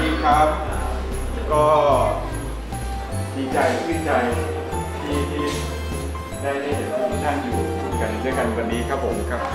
ดีครับก็ดีใจชื่นใจที่ได้เห็นทุกท่านอยู่กันด้วยกันวันนี้ครับผมครับ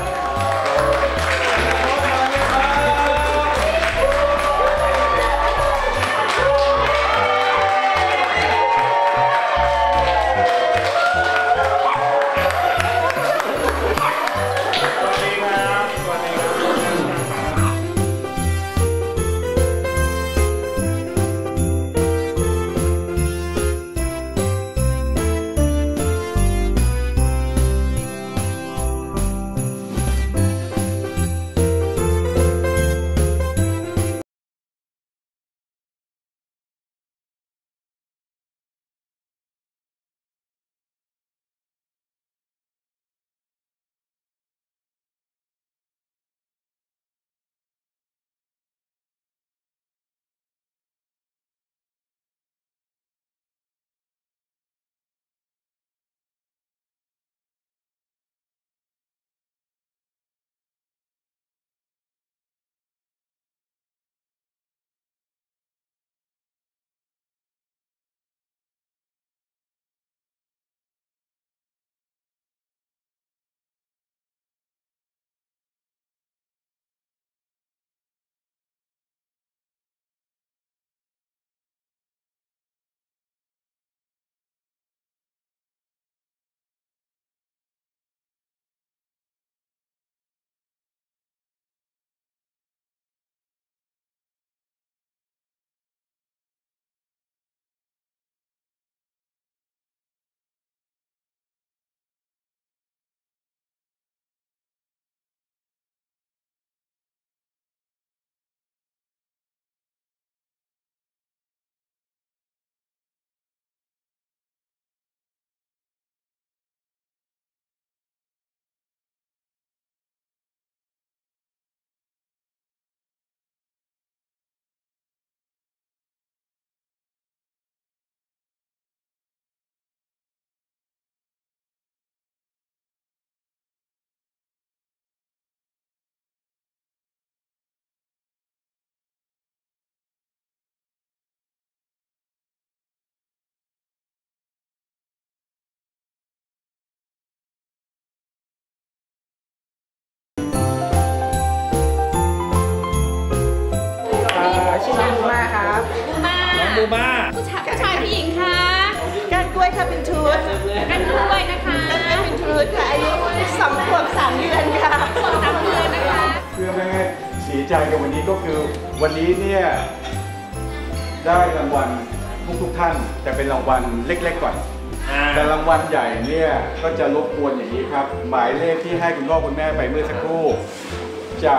บูมาผู้ชายผู้หญิงคะก้านกล้วยค่ะเป็นชุดก้านกล้วยนะคะก้านกล้วยเป็นชุดค่ะอายุ2 ขวบ 3 เดือนค่ะ3 เดือนนะคะเพื่อไม่ให้เสียใจกับวันนี้ก็คือวันนี้เนี่ยได้รางวัลทุกท่านแต่เป็นรางวัลเล็กๆก่อนแต่รางวัลใหญ่เนี่ยก็จะรบกวนอย่างนี้ครับหมายเลขที่ให้คุณพ่อคุณแม่ไปเมื่อสักครู่จะ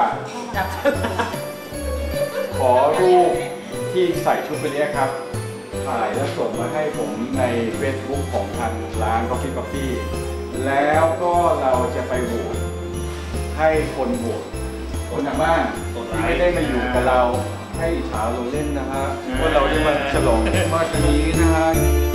ขอรูปที่ใส่ชุดวันนี้ครับถ่ายแล้วส่งมาให้ผมใน Facebook ของทางร้าน Coffee Coffee แล้วก็เราจะไปโหวตให้คนโหวตคนทางบ้านที่ไม่ได้มาอยู่กับเราให้อิจฉาเราเล่นนะฮะว่าเราได้มาฉลองมาทีนี้นะฮะ